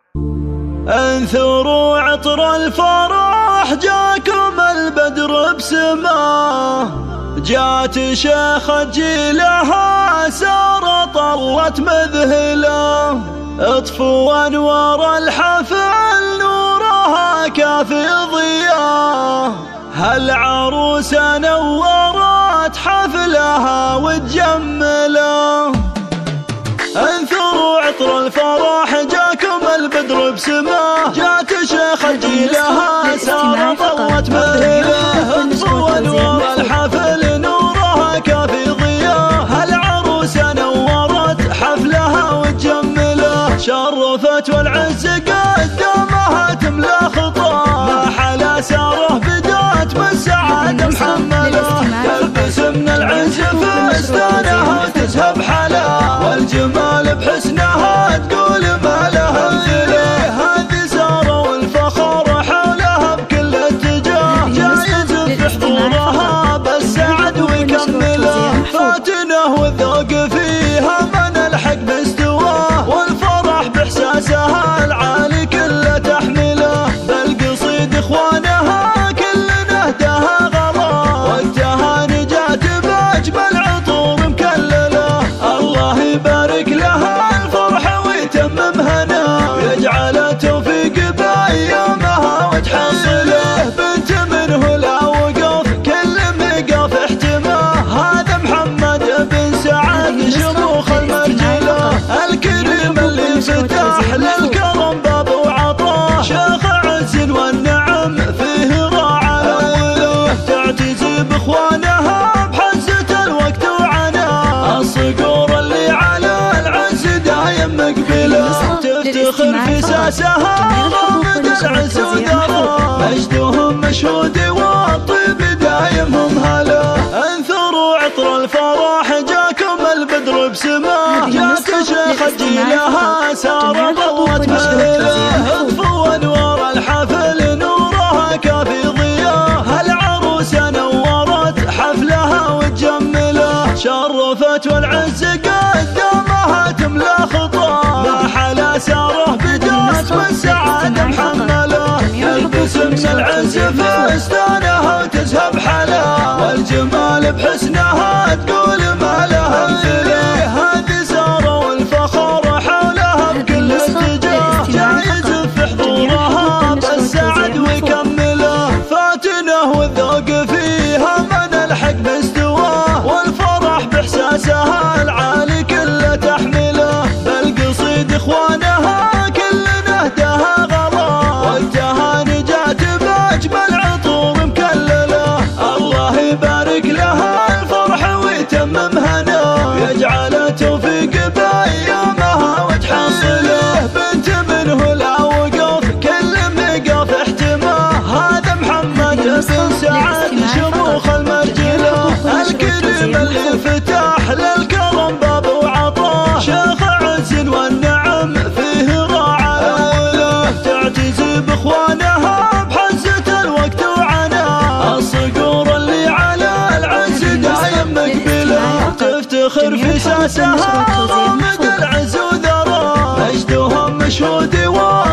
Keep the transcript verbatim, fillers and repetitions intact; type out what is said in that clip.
انثروا عطر الفرح جاكم البدر بسماه، جات شيخة جيلها سار طلت مذهله، اطفوا انوار الحفل نورها كافي ضياه، هالعروسة نورت حفلها وتجمله. انثروا عطر الفرح جاكم البدر بسماه، جات شيخة جيلها سار طلت مذهله، اطفوا انوار الحفل نورها كافي ضياه، هالعروسة نورت حفلها وتجمله، شرفت والعز قدامها تملى خطاه، ما حلا ساره بدات بالسعادة محمله، تلبس من العز فستانها وتزهب حلا، والجمال بحسنها تقول ما لها مثله، هذه ساره والفخر حولها بكل اتجاه، جايز في حضورها بالسعد ويكمله، فاتنه والذوق فيها من الحق باستواه، والفرح باحساسها العالي كله تحمله، بالقصيد اخوانها كل نهدها غلا، والتهاني جات باجمل عطور مكلله، الله يبارك لها الفرح ويتمم هنا، ويجعل توفيق بايامها وتحصله، بنت منه لا وقف كل مقاف احتماه، هذا محمد بن سعد شموخ المرجله، الكريم اللي فتح للكرم باب وعطاه، شيخ عز والنعم فيه راعى اوله، تعتزي باخوانها بحزة الوقت وعناه، الصقور اللي على العز دايم مقبله، تفتخر في ساسها ضامد العز ودراه، مجدهم مشهود والطيب دايم هم هلا، انثروا عطر الفرح جاكم البدر بسماه، جات شيخة جيلها سار ضوت مهله، اطفوا انوار الحفل نورها كافي ضياه، هالعروسة نورت حفلها وتجمله، شرفت والعز قدامها تملى خطاه، ما حلا ساره بدات بالسعادة محمله، تلبس من العز فستانها وتزهب حلا، والجمال بحسنها تقول ما لها مثله، هذه ساره والفخر حولها بكل اتجاه، جايز في حضورها بالسعد ويكمله، فاتنه والذوق فيها من الحق باستواه، والفرح باحساسها العالي كله تحمله، بالقصيد اخوانها كل نهدها غلا، والتهاني جات باجمل عطور مكلله، الله يبارك لها الفرح ويتمم هنا، ويجعل توفيق بايامها وتحصله، بنت منه لا وقف كل مقاف احتماه، هذا محمد بن سعد شموخ المرجله، الكريم اللي فتح للكرم باب وعطاه، شيخ عز والنعم فيه راعى اوله، تعتزي باخوانها بحزة الوقت وعناه، الصقور اللي على العز دايم مقبله، تفتخر في ساسها ضامد العز وذراه، مجدهم مشهود